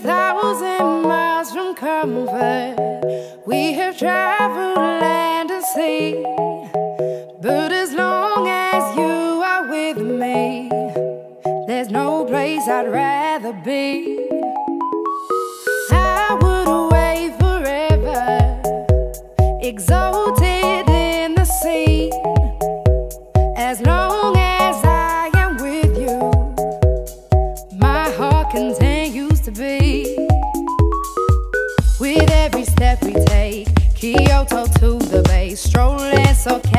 1,000 miles from comfort. We have traveled land and sea, but as long as you are with me, there's no place I'd rather be. I would away forever, exalted in the sea. As long as I am with you, my heart continues to beat. With every step we take, Kyoto to the bay, strolling so